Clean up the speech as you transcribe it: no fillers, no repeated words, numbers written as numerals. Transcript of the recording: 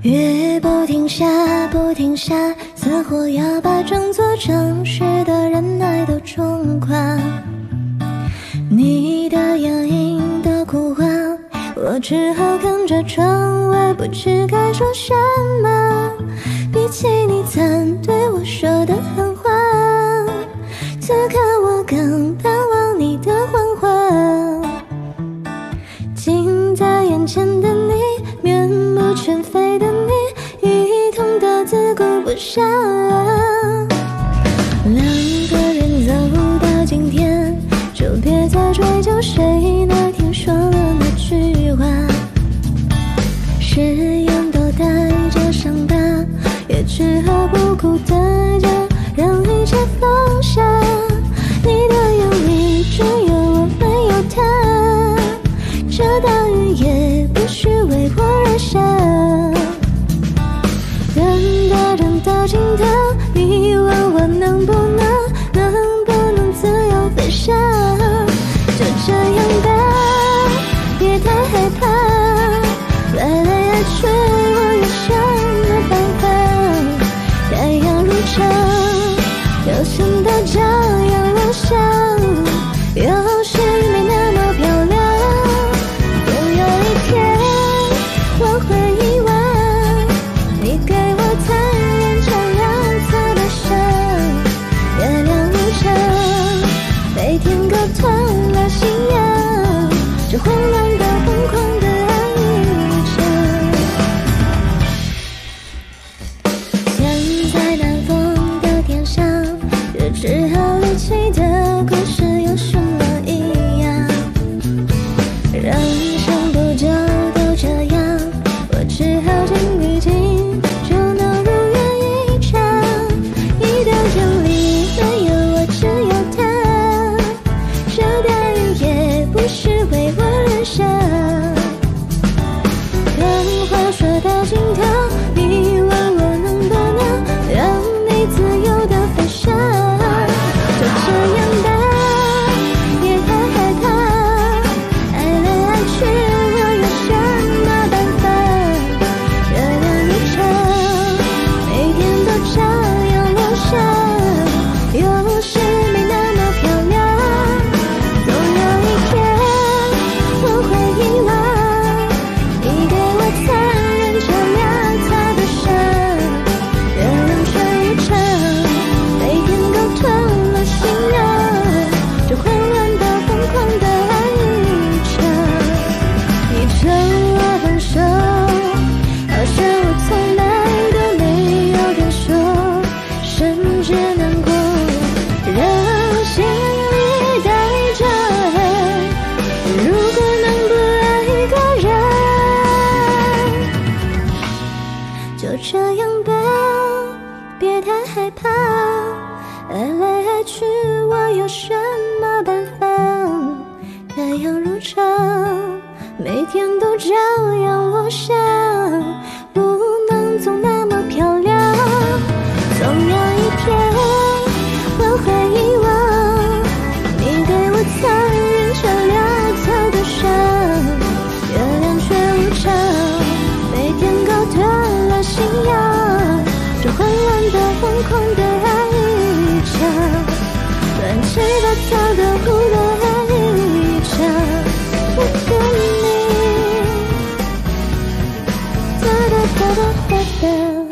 雨不停下，不停下，似乎要把整座城市的忍耐都冲垮。你的眼影的哭唤，我只好看着窗外，不知该说什么。比起你曾对我说的狠话，此刻我更盼望你的谎话。近在眼前的你，面目全非的你，一同的自顾不暇。两个人走到今天，就别再追究谁那天说了那句话。誓言都带着伤疤，也只好不哭的就让一切放下。你的眼里只有我没有他，这大雨也不是为我而下。人的尽头，你问我能不能自由飞翔？就这样吧，别太害怕，来来爱去，我有什么办法？太阳如常，有心的照样落下，有时没那么漂亮。总有一天我会遗忘你给我残忍照亮擦的伤。月亮无常，每天沟通了信仰，这混乱的疯狂的爱一场。现在南方的天上，日只好离奇的故事有什么异样？人生不就都这样，我只好尽力尽，就能如愿以偿。你的眼里没有我，只有他，这大雨也不是为我而下。当话说到尽头，你问我能不能让你自由的飞翔？就这样吧，别太害怕，爱来爱去，我有什么办法？月亮如常，每天都照样落下，有时没那么漂亮。总有一天我会遗忘你给我残忍照亮擦的伤。月亮却一场，每天沟通了信仰，这混乱的疯狂的爱一场。你劝我分手，好像我从来都没有感受，甚至难过，让心里带着爱。如果能不爱一个人，就这样吧，别太害怕，爱来爱去，我有什么办法？太阳如常，每天都照样落下，不能总那么漂亮。总有一天我会遗忘你给我残忍照亮擦的伤。月亮却无常，每天沟通了信仰，这混乱的疯狂的爱一场，乱七八糟的胡的爱一场。我跟你哒哒哒哒哒哒。